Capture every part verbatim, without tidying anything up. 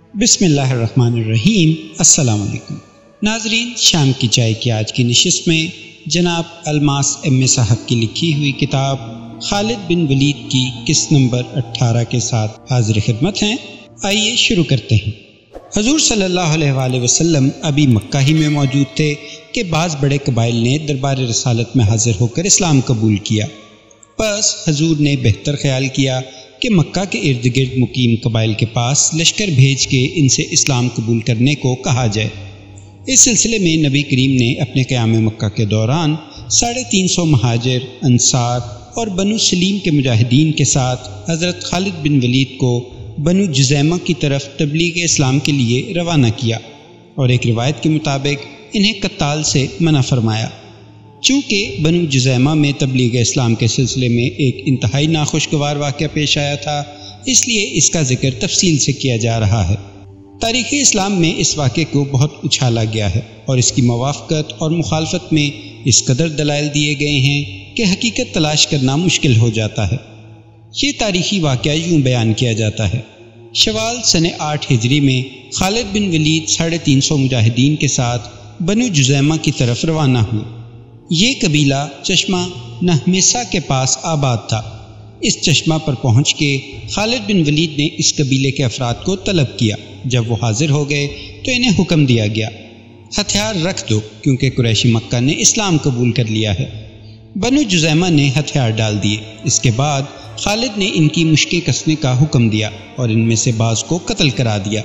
بسم اللہ الرحمن الرحیم۔ السلام علیکم ناظرین، شام کی چائے کی آج کی نشست میں جناب الماس ایم اے صاحب کی لکھی ہوئی کتاب خالد بن ولید کی قسط نمبر اٹھارہ کے ساتھ حاضر خدمت ہیں۔ آئیے شروع کرتے ہیں۔ حضور صلی اللہ علیہ وآلہ وسلم ابھی مکہ ہی میں موجود تھے کہ بعض بڑے قبائل نے دربار رسالت میں حاضر ہو کر اسلام قبول کیا۔ بس حضور نے بہتر خیال کیا کہ مکہ کے ارد گرد مقیم قبائل کے پاس لشکر بھیج کے ان سے اسلام قبول کرنے کو کہا جائے۔ اس سلسلے میں نبی کریم نے اپنے قیام مکہ کے دوران ساڑھے تین سو مہاجر، انصار اور بنو سلیم کے مجاہدین کے ساتھ حضرت خالد بن ولید کو بنو جزیمہ کی طرف تبلیغ اسلام کے لیے روانہ کیا اور ایک روایت کے مطابق انہیں قتال سے منع فرمایا۔ چونکہ بنو جزیمہ میں تبلیغ اسلام کے سلسلے میں ایک انتہائی ناخوشگوار واقعہ پیش آیا تھا، اس لیے اس کا ذکر تفصیل سے کیا جا رہا ہے۔ تاریخ اسلام میں اس واقعے کو بہت اچھالا گیا ہے اور اس کی موافقت اور مخالفت میں اس قدر دلائل دیے گئے ہیں کہ حقیقت تلاش کرنا مشکل ہو جاتا ہے۔ یہ تاریخی واقعہ یوں بیان کیا جاتا ہے۔ شوال سن آٹھ ہجری میں خالد بن ولید ساڑھے تین سو مجاہدین کے ساتھ بنو جزیمہ کی طرف روانہ ہوئے۔ یہ قبیلہ چشمہ نہمیسا کے پاس آباد تھا۔ اس چشمہ پر پہنچ کے خالد بن ولید نے اس قبیلے کے افراد کو طلب کیا۔ جب وہ حاضر ہو گئے تو انہیں حکم دیا گیا، ہتھیار رکھ دو کیونکہ قریشی مکہ نے اسلام قبول کر لیا ہے۔ بنو جزیمہ نے ہتھیار ڈال دیے۔ اس کے بعد خالد نے ان کی مشقیں کسنے کا حکم دیا اور ان میں سے بعض کو قتل کرا دیا۔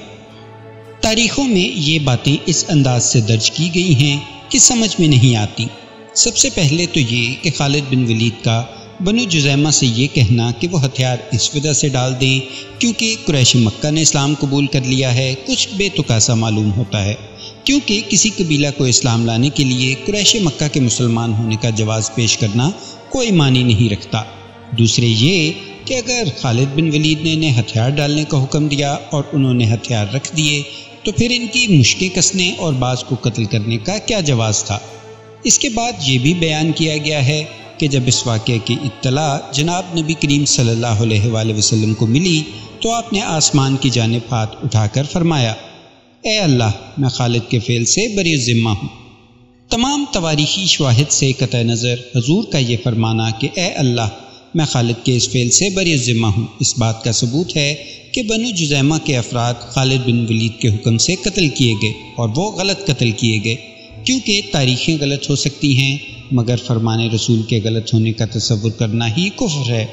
تاریخوں میں یہ باتیں اس انداز سے درج کی گئی ہیں کہ سمجھ میں نہیں آتی۔ سب سے پہلے تو یہ کہ خالد بن ولید کا بنو جزیمہ سے یہ کہنا کہ وہ ہتھیار اس وجہ سے ڈال دیں کیونکہ قریش مکہ نے اسلام قبول کر لیا ہے، کچھ بے تکا سا معلوم ہوتا ہے، کیونکہ کسی قبیلہ کو اسلام لانے کے لیے قریش مکہ کے مسلمان ہونے کا جواز پیش کرنا کوئی معنی نہیں رکھتا۔ دوسرے یہ کہ اگر خالد بن ولید نے انہیں ہتھیار ڈالنے کا حکم دیا اور انہوں نے ہتھیار رکھ دیے تو پھر ان کی مشقیں کسنے اور بعض کو قتل کرنے کا کیا جواز تھا۔ اس کے بعد یہ بھی بیان کیا گیا ہے کہ جب اس واقعے کی اطلاع جناب نبی کریم صلی اللہ علیہ وآلہ وسلم کو ملی تو آپ نے آسمان کی جانب ہاتھ اٹھا کر فرمایا، اے اللہ، میں خالد کے فعل سے بری ذمہ ہوں۔ تمام تواریخی شواہد سے قطع نظر حضور کا یہ فرمانا کہ اے اللہ، میں خالد کے اس فعل سے بری ذمہ ہوں، اس بات کا ثبوت ہے کہ بنو جزیمہ کے افراد خالد بن ولید کے حکم سے قتل کیے گئے اور وہ غلط قتل کیے گئے، کیونکہ تاریخیں غلط ہو سکتی ہیں مگر فرمان رسول کے غلط ہونے کا تصور کرنا ہی کفر ہے۔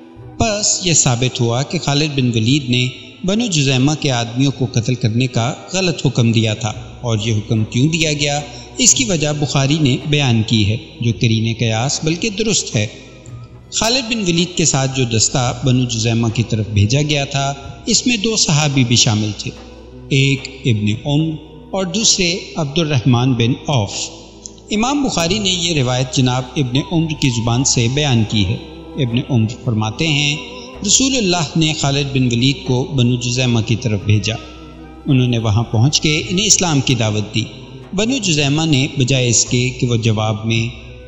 بس یہ ثابت ہوا کہ خالد بن ولید نے بنو جزیمہ کے آدمیوں کو قتل کرنے کا غلط حکم دیا تھا، اور یہ حکم کیوں دیا گیا اس کی وجہ بخاری نے بیان کی ہے، جو قرین قیاس بلکہ درست ہے۔ خالد بن ولید کے ساتھ جو دستہ بنو جزیمہ کی طرف بھیجا گیا تھا اس میں دو صحابی بھی شامل تھے، ایک ابن عمر اور دوسرے عبد الرحمن بن عوف۔ امام بخاری نے یہ روایت جناب ابن عمر کی زبان سے بیان کی ہے۔ ابن عمر فرماتے ہیں، رسول اللہ نے خالد بن ولید کو بنو جزیمہ کی طرف بھیجا۔ انہوں نے وہاں پہنچ کے انہیں اسلام کی دعوت دی۔ بنو جزیمہ نے بجائے اس کے کہ وہ جواب میں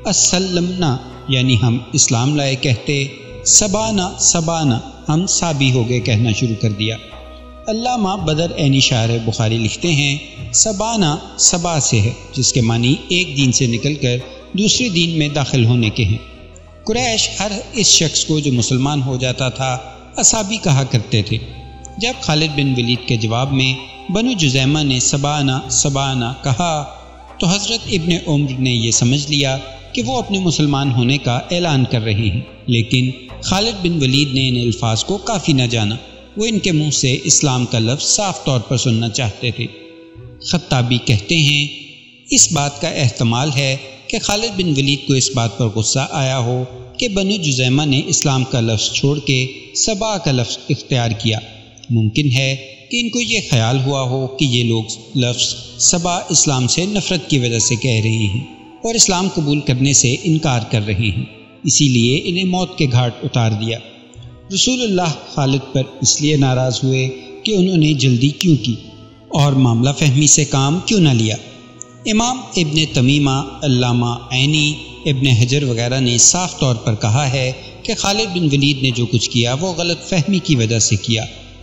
اسلمنا یعنی ہم اسلام لائے کہتے، سبانا سبانا ہم سابی ہو گئے کہنا شروع کر دیا۔ علامہ بدر عینی شارح بخاری لکھتے ہیں، سبانا سبا سے ہے، جس کے معنی ایک دین سے نکل کر دوسرے دین میں داخل ہونے کے ہیں۔ قریش ہر اس شخص کو جو مسلمان ہو جاتا تھا اصابی کہا کرتے تھے۔ جب خالد بن ولید کے جواب میں بنو جزیمہ نے سبانا سبانا کہا تو حضرت ابن عمر نے یہ سمجھ لیا کہ وہ اپنے مسلمان ہونے کا اعلان کر رہے ہیں، لیکن خالد بن ولید نے ان الفاظ کو کافی نہ جانا، وہ ان کے منہ سے اسلام کا لفظ صاف طور پر سننا چاہتے تھے۔ خطابی کہتے ہیں، اس بات کا احتمال ہے کہ خالد بن ولید کو اس بات پر غصہ آیا ہو کہ بنو جزیمہ نے اسلام کا لفظ چھوڑ کے سبا کا لفظ اختیار کیا۔ ممکن ہے کہ ان کو یہ خیال ہوا ہو کہ یہ لوگ لفظ سبا اسلام سے نفرت کی وجہ سے کہہ رہے ہیں اور اسلام قبول کرنے سے انکار کر رہے ہیں، اسی لیے انہیں موت کے گھاٹ اتار دیا۔ رسول اللہ خالد پر اس لیے ناراض ہوئے کہ انہوں نے جلدی کیوں کی اور معاملہ فہمی سے کام کیوں نہ لیا۔ امام ابن تمیمہ، علامہ عینی، ابن حجر وغیرہ نے صاف طور پر کہا ہے کہ خالد بن ولید نے جو کچھ کیا وہ غلط فہمی کی وجہ سے کیا،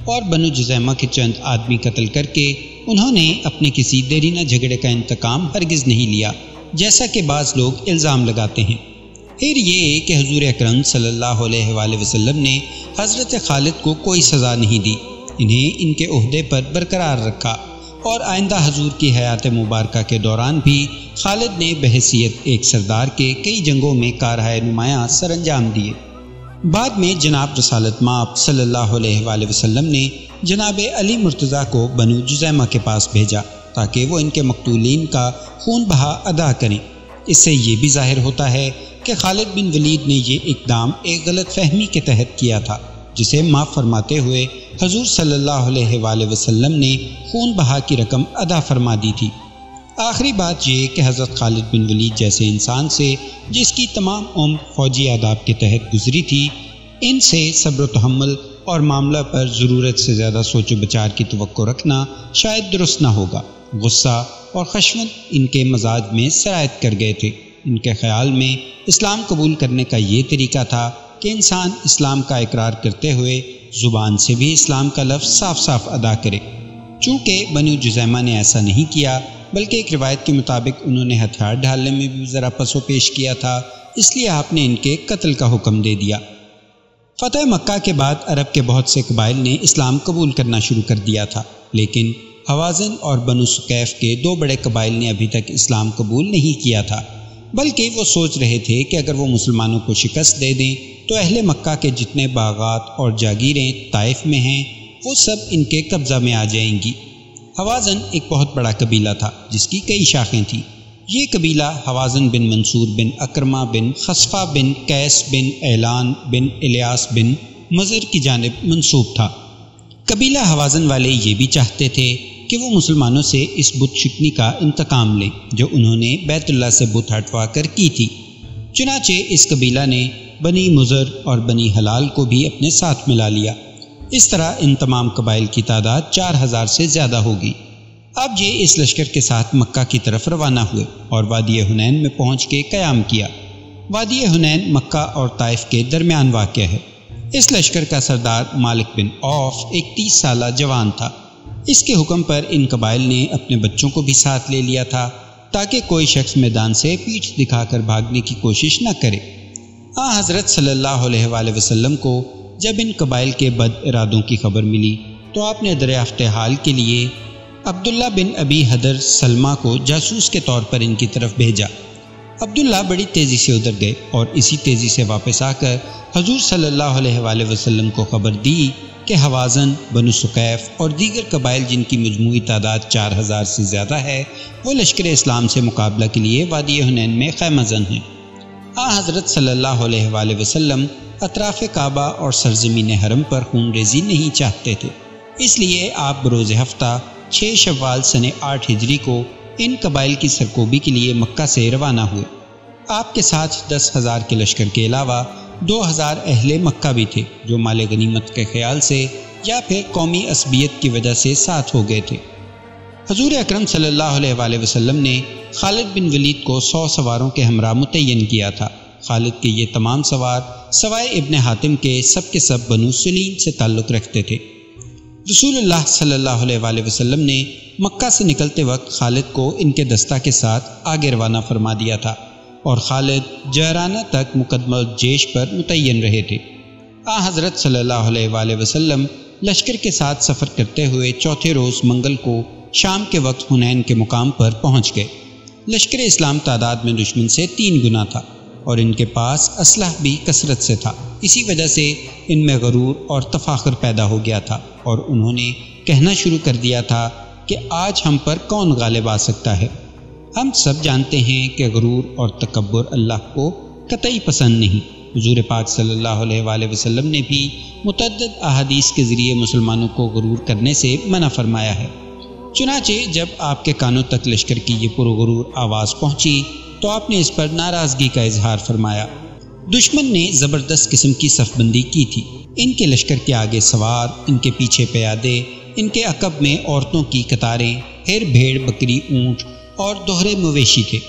اور بنو جذیمہ کے چند آدمی قتل کر کے انہوں نے اپنے کسی دیرینہ جھگڑے کا انتقام ہرگز نہیں لیا، جیسا کہ بعض لوگ الزام لگاتے ہیں۔ پھر یہ کہ حضور اکرم صلی اللہ علیہ وآلہ وسلم نے حضرت خالد کو کوئی سزا نہیں دی، انہیں ان کے عہدے پر برقرار رکھا، اور آئندہ حضور کی حیات مبارکہ کے دوران بھی خالد نے بحیثیت ایک سردار کے کئی جنگوں میں کارہائے نمایاں سر انجام دیے۔ بعد میں جناب رسالت مآب صلی اللہ علیہ وآلہ وسلم نے جناب علی مرتضیٰ کو بنو جذیمہ کے پاس بھیجا تاکہ وہ ان کے مقتولین کا خون بہا ادا کریں۔ اس سے یہ بھی ظاہر ہوتا ہے کہ خالد بن ولید نے یہ اقدام ایک غلط فہمی کے تحت کیا تھا، جسے معاف فرماتے ہوئے حضور صلی اللہ علیہ وآلہ وسلم نے خون بہا کی رقم ادا فرما دی تھی۔ آخری بات یہ کہ حضرت خالد بن ولید جیسے انسان سے جس کی تمام عمر فوجی آداب کے تحت گزری تھی، ان سے صبر و تحمل اور معاملہ پر ضرورت سے زیادہ سوچ و بچار کی توقع رکھنا شاید درست نہ ہوگا۔ غصہ اور خشونت ان کے مزاج میں سرایت کر گئے تھے۔ ان کے خیال میں اسلام قبول کرنے کا یہ طریقہ تھا کہ انسان اسلام کا اقرار کرتے ہوئے زبان سے بھی اسلام کا لفظ صاف صاف ادا کرے۔ چونکہ بنو جذیمہ نے ایسا نہیں کیا، بلکہ ایک روایت کے مطابق انہوں نے ہتھیار ڈھالنے میں بھی ذرا پس و پیش کیا تھا، اس لیے آپ نے ان کے قتل کا حکم دے دیا۔ فتح مکہ کے بعد عرب کے بہت سے قبائل نے اسلام قبول کرنا شروع کر دیا تھا، لیکن حوازن اور بنو ثقیف کے دو بڑے قبائل نے ابھی تک اسلام قبول نہیں کیا تھا، بلکہ وہ سوچ رہے تھے کہ اگر وہ مسلمانوں کو شکست دے دیں تو اہل مکہ کے جتنے باغات اور جاگیریں طائف میں ہیں وہ سب ان کے قبضہ میں آ جائیں گی۔ حوازن ایک بہت بڑا قبیلہ تھا جس کی کئی شاخیں تھیں۔ یہ قبیلہ حوازن بن منصور بن اکرمہ بن خصفہ بن قیس بن اعلان بن الیاس بن مضر کی جانب منسوب تھا۔ قبیلہ حوازن والے یہ بھی چاہتے تھے کہ وہ مسلمانوں سے اس بت شکنی کا انتقام لیں جو انہوں نے بیت اللہ سے بت ہٹوا کر کی تھی۔ چنانچہ اس قبیلہ نے بنی مضر اور بنی حلال کو بھی اپنے ساتھ ملا لیا۔ اس طرح ان تمام قبائل کی تعداد چار ہزار سے زیادہ ہوگی۔ اب یہ اس لشکر کے ساتھ مکہ کی طرف روانہ ہوئے اور وادی حنین میں پہنچ کے قیام کیا۔ وادی حنین مکہ اور طائف کے درمیان واقع ہے۔ اس لشکر کا سردار مالک بن عوف ایک تیس سالہ جوان تھا۔ اس کے حکم پر ان قبائل نے اپنے بچوں کو بھی ساتھ لے لیا تھا تاکہ کوئی شخص میدان سے پیٹھ دکھا کر بھاگنے کی کوشش نہ کرے۔ آ حضرت صلی اللہ علیہ وآلہ وسلم کو جب ان قبائل کے بد ارادوں کی خبر ملی تو آپ نے دریافت حال کے لیے عبداللہ بن ابی حدر سلمہ کو جاسوس کے طور پر ان کی طرف بھیجا۔ عبداللہ بڑی تیزی سے ادھر گئے اور اسی تیزی سے واپس آ کر حضور صلی اللہ علیہ وآلہ وسلم کو خبر دی کہ حوازن، بنو ثقیف اور دیگر قبائل جن کی مجموعی تعداد چار ہزار سے زیادہ ہے وہ لشکر اسلام سے مقابلہ کے لیے وادی حنین میں خیمہ زن ہیں۔ آ حضرت صلی اللہ علیہ وآلہ وسلم اطراف کعبہ اور سرزمین حرم پر خون ریزی نہیں چاہتے تھے، اس لیے آپ بروز ہفتہ چھ شوال سن آٹھ ہجری کو ان قبائل کی سرکوبی کے لیے مکہ سے روانہ ہوئے۔ آپ کے ساتھ دس ہزار کے لشکر کے علاوہ دو ہزار اہل مکہ بھی تھے جو مال غنیمت کے خیال سے یا پھر قومی عصبیت کی وجہ سے ساتھ ہو گئے تھے۔ حضور اکرم صلی اللہ علیہ وآلہ وسلم نے خالد بن ولید کو سو سواروں کے ہمراہ متعین کیا تھا۔ خالد کے یہ تمام سوار سوائے ابن حاتم کے سب کے سب بنو سلیم سے تعلق رکھتے تھے۔ رسول اللہ صلی اللہ علیہ وآلہ وسلم نے مکہ سے نکلتے وقت خالد کو ان کے دستہ کے ساتھ آگے روانہ فرما دیا تھا اور خالد جعرانہ تک مقدمہ جیش پر متعین رہے تھے۔ آ حضرت صلی اللہ علیہ وآلہ وسلم لشکر کے ساتھ سفر کرتے ہوئے چوتھے روز منگل کو شام کے وقت حنین کے مقام پر پہنچ گئے۔ لشکر اسلام تعداد میں دشمن سے تین گنا تھا اور ان کے پاس اسلحہ بھی کثرت سے تھا، اسی وجہ سے ان میں غرور اور تفاخر پیدا ہو گیا تھا اور انہوں نے کہنا شروع کر دیا تھا کہ آج ہم پر کون غالب آ سکتا ہے۔ ہم سب جانتے ہیں کہ غرور اور تکبر اللہ کو قطعی پسند نہیں۔ حضور پاک صلی اللہ علیہ وآلہ وسلم نے بھی متعدد احادیث کے ذریعے مسلمانوں کو غرور کرنے سے منع فرمایا ہے۔ چنانچہ جب آپ کے کانوں تک لشکر کی یہ پرغرور آواز پہنچی تو آپ نے اس پر ناراضگی کا اظہار فرمایا۔ دشمن نے زبردست قسم کی صف بندی کی تھی۔ ان کے لشکر کے آگے سوار، ان کے پیچھے پیادے، ان کے عقب میں عورتوں کی قطاریں، پھر بھیڑ، بکری، اونٹ اور دوہرے مویشی تھے۔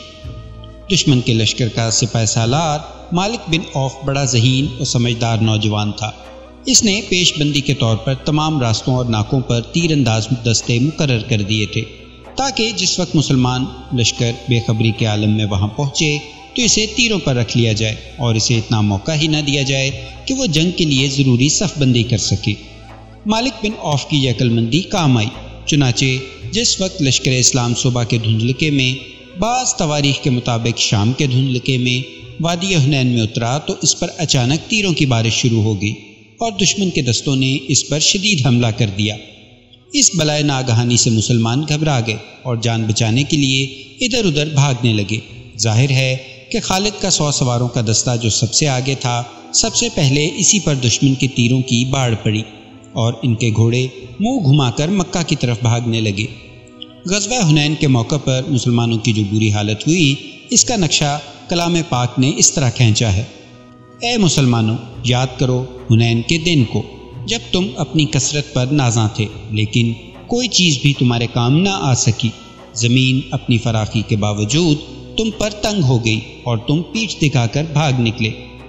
دشمن کے لشکر کا سپہ سالار مالک بن عوف بڑا ذہین اور سمجھدار نوجوان تھا۔ اس نے پیش بندی کے طور پر تمام راستوں اور ناکوں پر تیر انداز دستے مقرر کر دیے تھے تاکہ جس وقت مسلمان لشکر بے خبری کے عالم میں وہاں پہنچے تو اسے تیروں پر رکھ لیا جائے اور اسے اتنا موقع ہی نہ دیا جائے کہ وہ جنگ کے لیے ضروری صف بندی کر سکے۔ مالک بن عوف کی یہ عقل مندی کام آئی، چنانچہ جس وقت لشکر اسلام صبح کے دھندلکے میں بعض تواریخ کے مطابق شام کے دھندلکے میں وادی حنین میں اترا تو اس پر اچانک تیروں کی بارش شروع ہو گئی اور دشمن کے دستوں نے اس پر شدید حملہ کر دیا۔ اس بلائے ناگہانی سے مسلمان گھبرا گئے اور جان بچانے کے لیے ادھر ادھر بھاگنے لگے۔ ظاہر ہے کہ خالد کا سو سواروں کا دستہ جو سب سے آگے تھا، سب سے پہلے اسی پر دشمن کے تیروں کی باڑ پڑی اور ان کے گھوڑے منہ گھما کر مکہ کی طرف بھاگنے لگے۔ غزوہ حنین کے موقع پر مسلمانوں کی جو بری حالت ہوئی، اس کا نقشہ کلام پاک نے اس طرح کھینچا ہے: اے مسلمانوں، یاد کرو حنین کے دن کو، جب تم اپنی کثرت پر نازاں تھے لیکن کوئی چیز بھی تمہارے کام نہ آ سکی۔ زمین اپنی فراخی کے باوجود تم پر تنگ ہو گئی اور تم پیٹھ دکھا کر بھاگ نکلے۔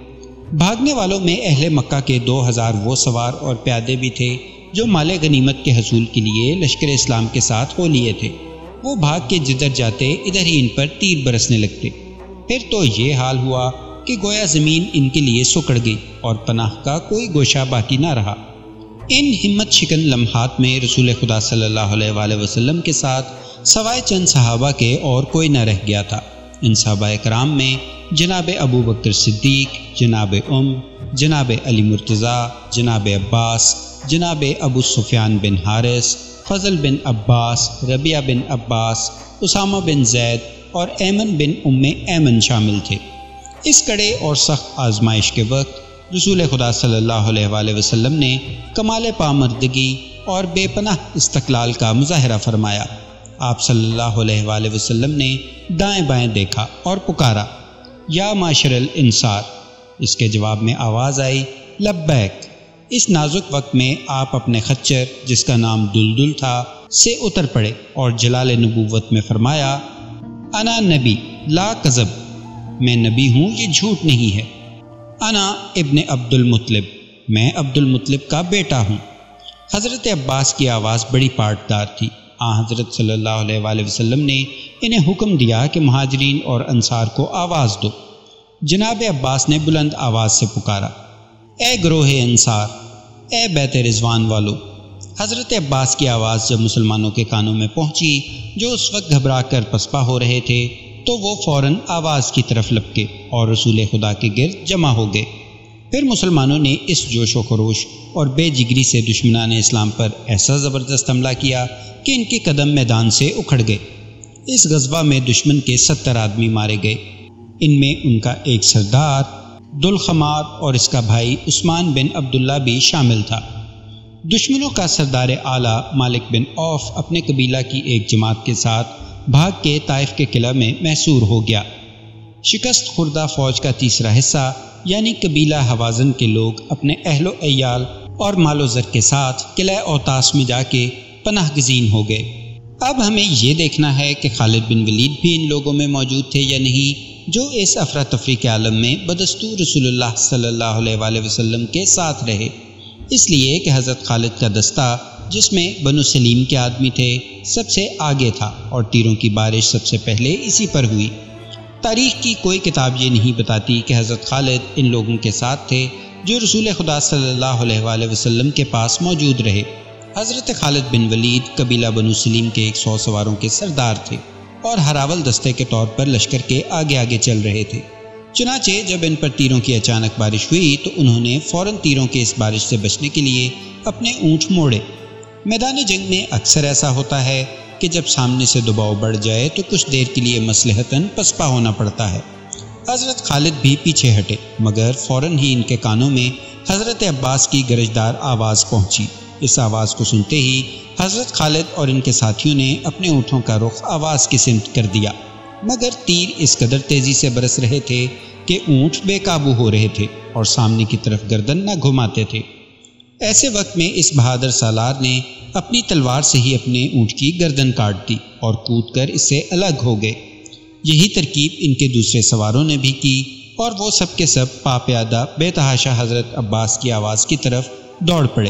بھاگنے والوں میں اہل مکہ کے دو ہزار وہ سوار اور پیادے بھی تھے جو مال غنیمت کے حصول کے لیے لشکر اسلام کے ساتھ ہو لیے تھے۔ وہ بھاگ کے جدھر جاتے ادھر ہی ان پر تیر برسنے لگتے۔ پھر تو یہ حال ہوا کہ گویا زمین ان کے لیے سکڑ گئی اور پناہ کا کوئی گوشہ باقی نہ رہا۔ ان ہمت شکن لمحات میں رسول خدا صلی اللہ علیہ وآلہ وسلم کے ساتھ سوائے چند صحابہ کے اور کوئی نہ رہ گیا تھا۔ ان صحابہ کرام میں جناب ابو بکر صدیق، جناب ام، جناب علی مرتضیٰ، جناب عباس، جناب ابو سفیان بن حارث، فضل بن عباس، ربیعہ بن عباس، اسامہ بن زید اور ایمن بن ام ایمن شامل تھے۔ اس کڑے اور سخت آزمائش کے وقت رسول خدا صلی اللہ علیہ وآلہ وسلم نے کمال پامردگی اور بے پناہ استقلال کا مظاہرہ فرمایا۔ آپ صلی اللہ علیہ وآلہ وسلم نے دائیں بائیں دیکھا اور پکارا: یا معاشر الانصار۔ اس کے جواب میں آواز آئی: لبیک۔ اس نازک وقت میں آپ اپنے خچر، جس کا نام دلدل تھا، سے اتر پڑے اور جلال نبوت میں فرمایا: انا نبی لا کذب، میں نبی ہوں، یہ جھوٹ نہیں ہے۔ انا ابن عبد المطلب، میں عبد المطلب کا بیٹا ہوں۔ حضرت عباس کی آواز بڑی پاٹدار تھی۔ آن حضرت صلی اللہ علیہ وآلہ وسلم نے انہیں حکم دیا کہ مہاجرین اور انصار کو آواز دو۔ جناب عباس نے بلند آواز سے پکارا: اے گروہ انصار، اے بیت رضوان والو۔ حضرت عباس کی آواز جب مسلمانوں کے کانوں میں پہنچی جو اس وقت گھبرا کر پسپا ہو رہے تھے، تو وہ فوراً آواز کی طرف لپکے اور رسول خدا کے گرد جمع ہو گئے۔ پھر مسلمانوں نے اس جوش و خروش اور بے جگری سے دشمنان اسلام پر ایسا زبردست حملہ کیا کہ ان کے قدم میدان سے اکھڑ گئے۔ اس غزوہ میں دشمن کے ستر آدمی مارے گئے۔ ان میں ان کا ایک سردار ذوالخمار اور اس کا بھائی عثمان بن عبداللہ بھی شامل تھا۔ دشمنوں کا سردار اعلیٰ مالک بن عوف اپنے قبیلہ کی ایک جماعت کے ساتھ بھاگ کے طائف کے قلعہ میں محصور ہو گیا۔ شکست خوردہ فوج کا تیسرا حصہ یعنی قبیلہ حوازن کے لوگ اپنے اہل و عیال اور مال و زر کے ساتھ قلعہ اوتاس میں جا کے پناہ گزین ہو گئے۔ اب ہمیں یہ دیکھنا ہے کہ خالد بن ولید بھی ان لوگوں میں موجود تھے یا نہیں جو اس افراتفری کے عالم میں بدستور رسول اللہ صلی اللہ علیہ وآلہ وسلم کے ساتھ رہے، اس لیے کہ حضرت خالد کا دستہ جس میں بنو سلیم کے آدمی تھے سب سے آگے تھا اور تیروں کی بارش سب سے پہلے اسی پر ہوئی۔ تاریخ کی کوئی کتاب یہ نہیں بتاتی کہ حضرت خالد ان لوگوں کے ساتھ تھے جو رسول خدا صلی اللہ علیہ وآلہ وسلم کے پاس موجود رہے۔ حضرت خالد بن ولید قبیلہ بنو سلیم کے ایک سو سواروں کے سردار تھے اور ہراول دستے کے طور پر لشکر کے آگے آگے چل رہے تھے۔ چنانچہ جب ان پر تیروں کی اچانک بارش ہوئی تو انہوں نے فوراً تیروں کے اس بارش سے بچنے کے لیے اپنے اونٹ موڑے۔ میدان جنگ میں اکثر ایسا ہوتا ہے کہ جب سامنے سے دباؤ بڑھ جائے تو کچھ دیر کے لیے مصلحتاً پسپا ہونا پڑتا ہے۔ حضرت خالد بھی پیچھے ہٹے مگر فوراً ہی ان کے کانوں میں حضرت عباس کی گرجدار آواز پہنچی۔ اس آواز کو سنتے ہی حضرت خالد اور ان کے ساتھیوں نے اپنے اونٹوں کا رخ آواز کی سمت کر دیا، مگر تیر اس قدر تیزی سے برس رہے تھے کہ اونٹ بے قابو ہو رہے تھے اور سامنے کی طرف گردن نہ گھماتے تھے۔ ایسے وقت میں اس بہادر سالار نے اپنی تلوار سے ہی اپنے اونٹ کی گردن کاٹ دی اور کود کر اس سے الگ ہو گئے۔ یہی ترکیب ان کے دوسرے سواروں نے بھی کی اور وہ سب کے سب پا پیادہ بے تحاشا حضرت عباس کی آواز کی طرف دوڑ پڑے۔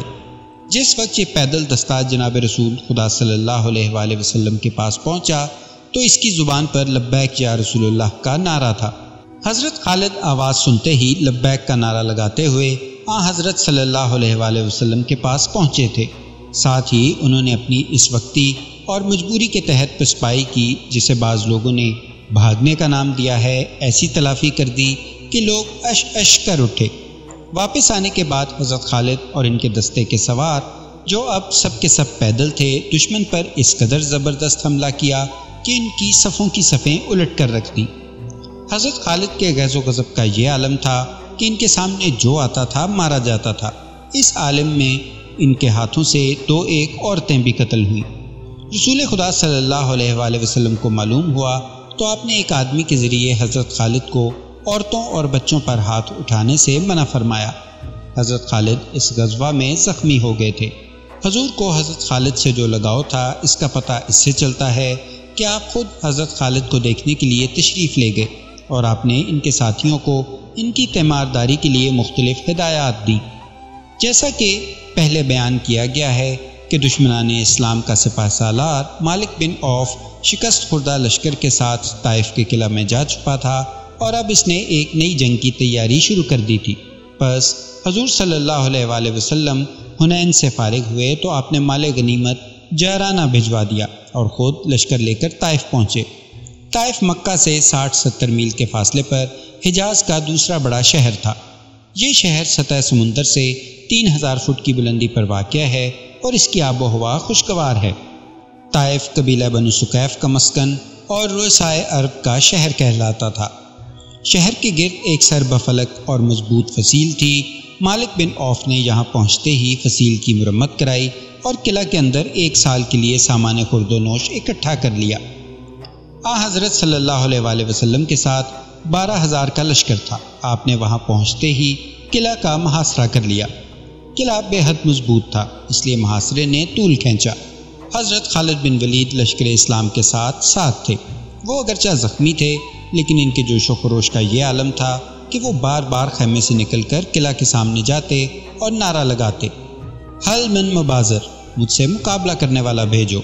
جس وقت یہ پیدل دستہ جناب رسول خدا صلی اللہ علیہ وآلہ وسلم کے پاس پہنچا تو اس کی زبان پر لبیک یا رسول اللہ کا نعرہ تھا۔ حضرت خالد آواز سنتے ہی لبیک کا نعرہ لگاتے ہوئے آن حضرت صلی اللہ علیہ وآلہ وسلم کے پاس پہنچے تھے۔ ساتھ ہی انہوں نے اپنی اس وقتی اور مجبوری کے تحت پسپائی کی، جسے بعض لوگوں نے بھاگنے کا نام دیا ہے، ایسی تلافی کر دی کہ لوگ اش اش کر اٹھے۔ واپس آنے کے بعد حضرت خالد اور ان کے دستے کے سوار، جو اب سب کے سب پیدل تھے، دشمن پر اس قدر زبردست حملہ کیا کہ ان کی صفوں کی صفیں الٹ کر رکھ دیں۔ حضرت خالد کے غیظ و غضب کا یہ عالم تھا کہ ان کے سامنے جو آتا تھا مارا جاتا تھا۔ اس عالم میں ان کے ہاتھوں سے دو ایک عورتیں بھی قتل ہوئیں۔ رسول خدا صلی اللہ علیہ وآلہ وسلم کو معلوم ہوا تو آپ نے ایک آدمی کے ذریعے حضرت خالد کو عورتوں اور بچوں پر ہاتھ اٹھانے سے منع فرمایا۔ حضرت خالد اس غزوہ میں زخمی ہو گئے تھے۔ حضور کو حضرت خالد سے جو لگاؤ تھا اس کا پتہ اس سے چلتا ہے کہ آپ خود حضرت خالد کو دیکھنے کے لیے تشریف لے گئے اور آپ نے ان کے ساتھیوں کو ان کی تیمارداری کے لیے مختلف ہدایات دیں۔ جیسا کہ پہلے بیان کیا گیا ہے کہ دشمنان اسلام کا سپہ سالار مالک بن عوف شکست خوردہ لشکر کے ساتھ طائف کے قلعہ میں جا چھپا تھا اور اب اس نے ایک نئی جنگ کی تیاری شروع کر دی تھی۔ پس حضور صلی اللہ علیہ وآلہ وسلم حنین سے فارغ ہوئے تو آپ نے مال غنیمت جارانہ بھجوا دیا اور خود لشکر لے کر طائف پہنچے۔ طائف مکہ سے ساٹھ ستر میل کے فاصلے پر حجاز کا دوسرا بڑا شہر تھا۔ یہ شہر سطح سمندر سے تین ہزار فٹ کی بلندی پر واقع ہے اور اس کی آب و ہوا خوشگوار ہے۔ طائف قبیلہ بنو سقیف کا مسکن اور رؤسائے عرب کا شہر کہلاتا تھا۔ شہر کے گرد ایک سر بفلک اور مضبوط فصیل تھی۔ مالک بن عوف نے یہاں پہنچتے ہی فصیل کی مرمت کرائی اور قلعہ کے اندر ایک سال کے لیے سامان خورد و نوش اکٹھا کر لیا۔ آ حضرت صلی اللہ علیہ وآلہ وسلم کے ساتھ بارہ ہزار کا لشکر تھا۔ آپ نے وہاں پہنچتے ہی قلعہ کا محاصرہ کر لیا۔ قلعہ بے حد مضبوط تھا، اس لیے محاصرے نے طول کھینچا۔ حضرت خالد بن ولید لشکر اسلام کے ساتھ ساتھ تھے۔ وہ اگرچہ زخمی تھے لیکن ان کے جوش و خروش کا یہ عالم تھا کہ وہ بار بار خیمے سے نکل کر قلعہ کے سامنے جاتے اور نعرہ لگاتے، حل من مبازر، مجھ سے مقابلہ کرنے والا بھیجو۔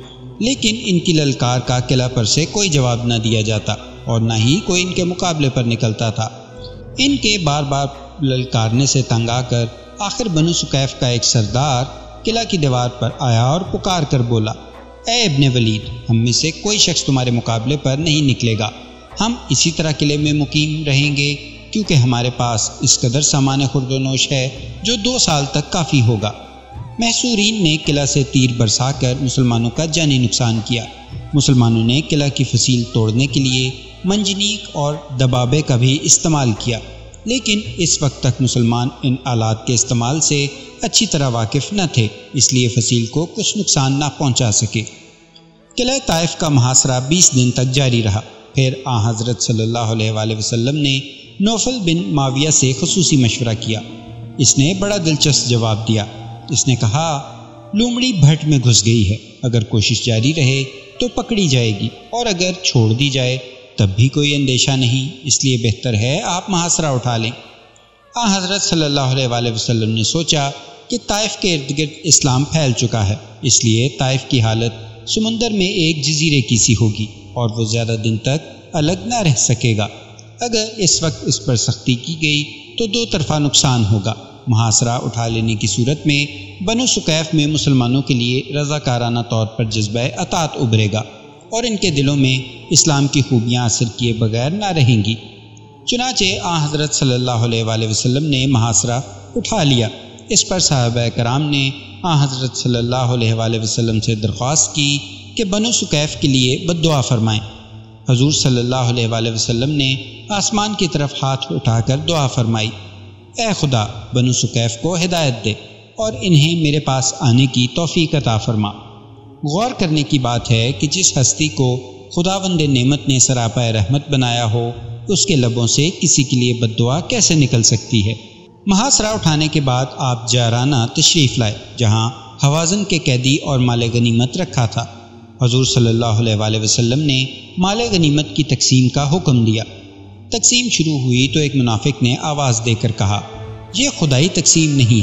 لیکن ان کی للکار کا قلعہ پر سے کوئی جواب نہ دیا جاتا اور نہ ہی کوئی ان کے مقابلے پر نکلتا تھا۔ ان کے بار بار للکارنے سے تنگ آ کر آخر بنو سقیف کا ایک سردار قلعہ کی دیوار پر آیا اور پکار کر بولا، اے ابن ولید، ہم میں سے کوئی شخص تمہارے مقابلے پر نہیں نکلے گا۔ ہم اسی طرح قلعے میں مقیم رہیں گے کیونکہ ہمارے پاس اس قدر سامان خورد و نوش ہے جو دو سال تک کافی ہوگا۔ محصورین نے قلعہ سے تیر برسا کر مسلمانوں کا جانی نقصان کیا۔ مسلمانوں نے قلعہ کی فصیل توڑنے کے لیے منجنیق اور دبابے کا بھی استعمال کیا، لیکن اس وقت تک مسلمان ان آلات کے استعمال سے اچھی طرح واقف نہ تھے، اس لیے فصیل کو کچھ نقصان نہ پہنچا سکے۔ قلعہ طائف کا محاصرہ بیس دن تک جاری رہا۔ پھر آن حضرت صلی اللہ علیہ وآلہ وسلم نے نوفل بن معاویہ سے خصوصی مشورہ کیا۔ اس نے بڑا دلچسپ جواب دیا۔ اس نے کہا، لومڑی بھٹ میں گھس گئی ہے، اگر کوشش جاری رہے تو پکڑی جائے گی اور اگر چھوڑ دی جائے تب بھی کوئی اندیشہ نہیں، اس لیے بہتر ہے آپ محاصرہ اٹھا لیں۔ آن حضرت صلی اللہ علیہ وآلہ وسلم نے سوچا کہ طائف کے ارد گرد اسلام پھیل چکا ہے، اس لیے طائف کی حالت سمندر میں ایک جزیرے کی سی ہوگی اور وہ زیادہ دن تک الگ نہ رہ سکے گا۔ اگر اس وقت اس پر سختی کی گئی تو دو طرفہ نقصان ہوگا۔ محاصرہ اٹھا لینے کی صورت میں بنو سقیف میں مسلمانوں کے لیے رضاکارانہ طور پر جذبہ اطاعت ابھرے گا اور ان کے دلوں میں اسلام کی خوبیاں اثر کیے بغیر نہ رہیں گی۔ چنانچہ آن حضرت صلی اللہ علیہ وآلہ وسلم نے محاصرہ اٹھا لیا۔ اس پر صحابہ کرام نے آن حضرت صلی اللہ علیہ وآلہ وسلم سے درخواست کی کہ بنو سقیف کے لیے بد دعا فرمائیں۔ حضور صلی اللہ علیہ وآلہ وسلم نے آسمان کی طرف ہاتھ اٹھا کر دعا فرمائی، اے خدا، بنو سقیف کو ہدایت دے اور انہیں میرے پاس آنے کی توفیق عطا فرما۔ غور کرنے کی بات ہے کہ جس ہستی کو خداوند نعمت نے سراپا رحمت بنایا ہو، اس کے لبوں سے کسی کے لیے بد دعا کیسے نکل سکتی ہے۔ محاصرہ اٹھانے کے بعد آپ جارانہ تشریف لائے، جہاں حوازن کے قیدی اور مال غنیمت رکھا تھا۔ حضور صلی اللہ علیہ وآلہ وسلم نے مال غنیمت کی تقسیم کا حکم دیا۔ تقسیم شروع ہوئی تو ایک منافق نے آواز دے کر کہا، یہ خدائی تقسیم نہیں ہے،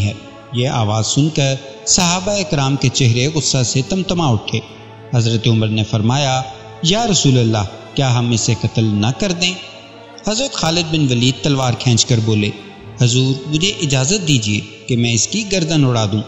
یہ آواز سن کر صحابہ اکرام کے چہرے غصہ سے تمتما اٹھے۔ حضرت عمر نے فرمایا یا رسول اللہ، کیا ہم اسے قتل نہ کر دیں؟ حضرت خالد بن ولید تلوار کھینچ کر بولے حضور مجھے اجازت دیجیے کہ میں اس کی گردن اڑا دوں۔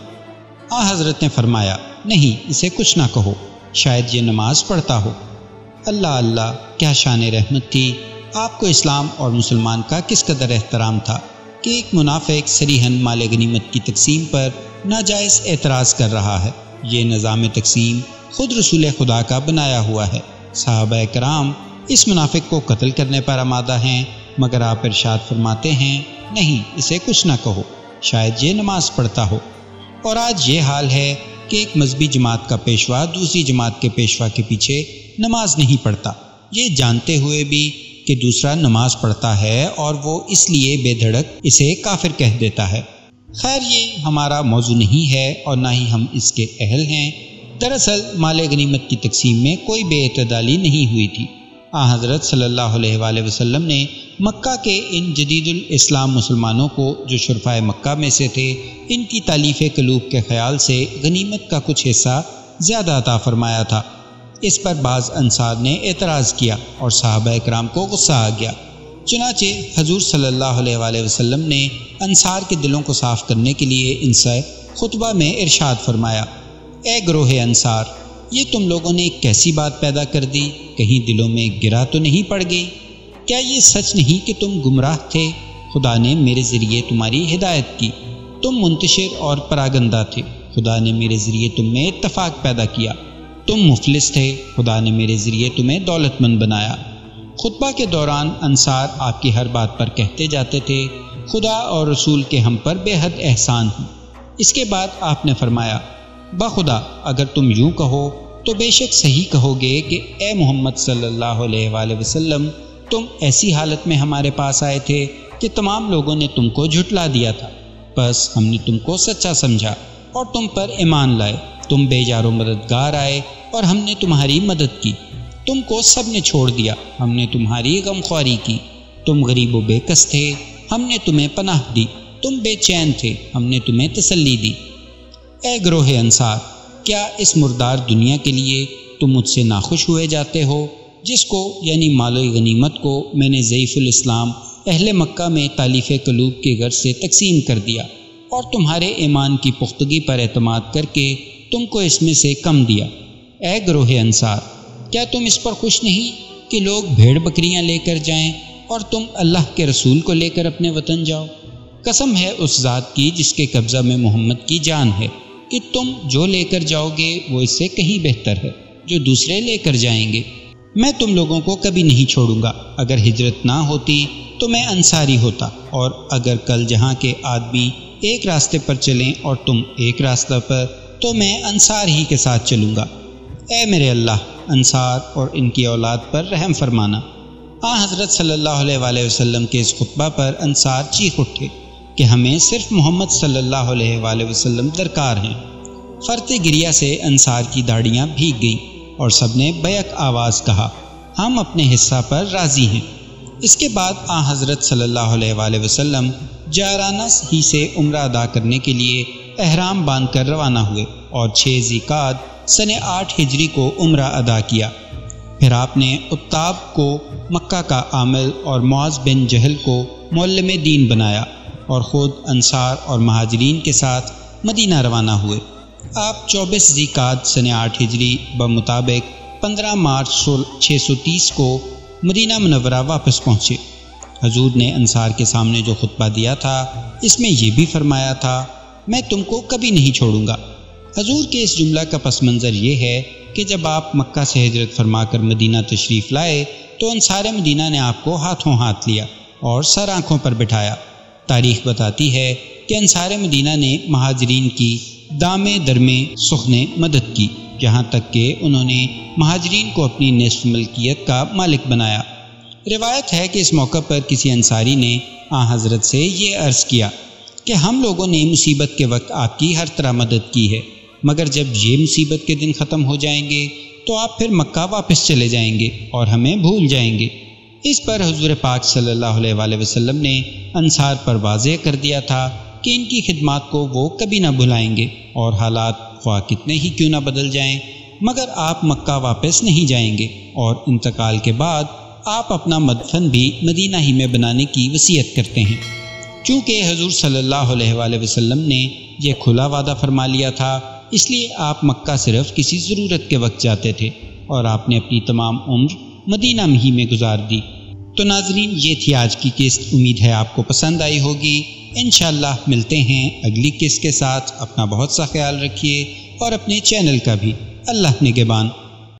آ حضرت نے فرمایا نہیں، اسے کچھ نہ کہو، شاید یہ نماز پڑھتا ہو۔ اللہ اللہ، کیا شان رحمت تھی! آپ کو اسلام اور مسلمان کا کس قدر احترام تھا کہ ایک منافق صریحاً مال غنیمت کی تقسیم پر ناجائز اعتراض کر رہا ہے۔ یہ نظام تقسیم خود رسول خدا کا بنایا ہوا ہے۔ صحابہ کرام اس منافق کو قتل کرنے پر آمادہ ہیں، مگر آپ ارشاد فرماتے ہیں نہیں، اسے کچھ نہ کہو، شاید یہ نماز پڑھتا ہو۔ اور آج یہ حال ہے کہ ایک مذہبی جماعت کا پیشوا دوسری جماعت کے پیشوا کے پیچھے نماز نہیں پڑھتا، یہ جانتے ہوئے بھی کہ دوسرا نماز پڑھتا ہے، اور وہ اس لیے بے دھڑک اسے کافر کہہ دیتا ہے۔ خیر یہ ہمارا موضوع نہیں ہے اور نہ ہی ہم اس کے اہل ہیں۔ دراصل مال غنیمت کی تقسیم میں کوئی بے اعتدالی نہیں ہوئی تھی۔ آن حضرت صلی اللہ علیہ وآلہ وسلم نے مکہ کے ان جدید الاسلام مسلمانوں کو جو شرفائے مکہ میں سے تھے، ان کی تالیف قلوب کے خیال سے غنیمت کا کچھ حصہ زیادہ عطا فرمایا تھا۔ اس پر بعض انصار نے اعتراض کیا اور صحابہ اکرام کو غصہ آ گیا۔ چنانچہ حضور صلی اللہ علیہ وآلہ وسلم نے انصار کے دلوں کو صاف کرنے کے لیے ان سے خطبہ میں ارشاد فرمایا اے گروہ انصار، یہ تم لوگوں نے ایک کیسی بات پیدا کر دی، کہیں دلوں میں گرا تو نہیں پڑ گئی؟ کیا یہ سچ نہیں کہ تم گمراہ تھے؟ خدا نے میرے ذریعے تمہاری ہدایت کی، تم منتشر اور پراگندہ تھے، خدا نے میرے ذریعے تم میں اتفاق پیدا کیا، تم مفلس تھے، خدا نے میرے ذریعے تمہیں دولت مند بنایا۔ خطبہ کے دوران انصار آپ کی ہر بات پر کہتے جاتے تھے خدا اور رسول کے ہم پر بے حد احسان ہیں۔ اس کے بعد آپ نے فرمایا بخدا اگر تم یوں کہو تو بے شک صحیح کہو گے کہ اے محمد صلی اللہ علیہ وآلہ وسلم، تم ایسی حالت میں ہمارے پاس آئے تھے کہ تمام لوگوں نے تم کو جھٹلا دیا تھا، بس ہم نے تم کو سچا سمجھا اور تم پر ایمان لائے، تم بے جار و مددگار آئے اور ہم نے تمہاری مدد کی، تم کو سب نے چھوڑ دیا، ہم نے تمہاری غمخواری کی، تم غریب و بے کس تھے، ہم نے تمہیں پناہ دی، تم بے چین تھے، ہم نے تمہیں تسلی دی۔ اے گروہ انصار، کیا اس مردار دنیا کے لیے تم مجھ سے ناخوش ہوئے جاتے ہو، جس کو یعنی مال غنیمت کو میں نے ضعیف الاسلام اہل مکہ میں تالیف قلوب کے غرض سے تقسیم کر دیا، اور تمہارے ایمان کی پختگی پر اعتماد کر کے تم کو اس میں سے کم دیا۔ اے گروہ انصار، کیا تم اس پر خوش نہیں کہ لوگ بھیڑ بکریاں لے کر جائیں اور تم اللہ کے رسول کو لے کر اپنے وطن جاؤ؟ قسم ہے اس ذات کی جس کے قبضہ میں محمد کی جان ہے کہ تم جو لے کر جاؤ گے وہ اس سے کہیں بہتر ہے جو دوسرے لے کر جائیں گے۔ میں تم لوگوں کو کبھی نہیں چھوڑوں گا، اگر ہجرت نہ ہوتی تو میں انصاری ہوتا، اور اگر کل جہاں کے آدمی ایک راستے پر چلیں اور تم ایک راستہ پر، تو میں انصار ہی کے ساتھ چلوں گا۔ اے میرے اللہ، انصار اور ان کی اولاد پر رحم فرمانا۔ آن حضرت صلی اللہ علیہ وآلہ وسلم کے اس خطبہ پر انصار چیخ اٹھے کہ ہمیں صرف محمد صلی اللہ علیہ وآلہ وسلم درکار ہیں۔ فرتے گریا سے انصار کی داڑیاں بھیگ گئیں اور سب نے بیک آواز کہا ہم اپنے حصہ پر راضی ہیں۔ اس کے بعد آن حضرت صلی اللہ علیہ وآلہ وسلم جارانہ ہی سے عمرہ ادا کرنے کے لیے احرام باندھ کر روانہ ہوئے اور چھ ذی القعدہ سن آٹھ ہجری کو عمرہ ادا کیا۔ پھر آپ نے عتاب کو مکہ کا عامل اور معاذ بن جہل کو معلم دین بنایا اور خود انصار اور مہاجرین کے ساتھ مدینہ روانہ ہوئے۔ آپ چوبیس ذی القعدہ سن آٹھ ہجری بمطابق پندرہ مارچ چھ سو تیس کو مدینہ منورہ واپس پہنچے۔ حضور نے انصار کے سامنے جو خطبہ دیا تھا اس میں یہ بھی فرمایا تھا میں تم کو کبھی نہیں چھوڑوں گا۔ حضور کے اس جملہ کا پس منظر یہ ہے کہ جب آپ مکہ سے ہجرت فرما کر مدینہ تشریف لائے تو انصار مدینہ نے آپ کو ہاتھوں ہاتھ لیا اور سر آنکھوں پر بٹھایا۔ تاریخ بتاتی ہے کہ انصار مدینہ نے مہاجرین کی دامے درمے سخنے مدد کی، یہاں تک کہ انہوں نے مہاجرین کو اپنی نصف ملکیت کا مالک بنایا۔ روایت ہے کہ اس موقع پر کسی انصاری نے آن حضرت سے یہ عرض کیا کہ ہم لوگوں نے مصیبت کے وقت آپ کی ہر طرح مدد کی ہے، مگر جب یہ مصیبت کے دن ختم ہو جائیں گے تو آپ پھر مکہ واپس چلے جائیں گے اور ہمیں بھول جائیں گے۔ اس پر حضور پاک صلی اللہ علیہ وآلہ وسلم نے انصار پر واضح کر دیا تھا کہ ان کی خدمات کو وہ کبھی نہ بھلائیں گے، اور حالات خواہ کتنے ہی کیوں نہ بدل جائیں مگر آپ مکہ واپس نہیں جائیں گے، اور انتقال کے بعد آپ اپنا مدفن بھی مدینہ ہی میں بنانے کی وصیت کرتے ہیں۔ چونکہ حضور صلی اللہ علیہ وآلہ وسلم نے یہ کھلا وعدہ فرما لیا تھا، اس لیے آپ مکہ صرف کسی ضرورت کے وقت جاتے تھے، اور آپ نے اپنی تمام عمر مدینہ ہی میں گزار دی۔ تو ناظرین، یہ تھی آج کی قسط، امید ہے آپ کو پسند آئی ہوگی۔ انشاءاللہ ملتے ہیں اگلی قسط کے ساتھ۔ اپنا بہت سا خیال رکھیے اور اپنے چینل کا بھی۔ اللہ نگہبان۔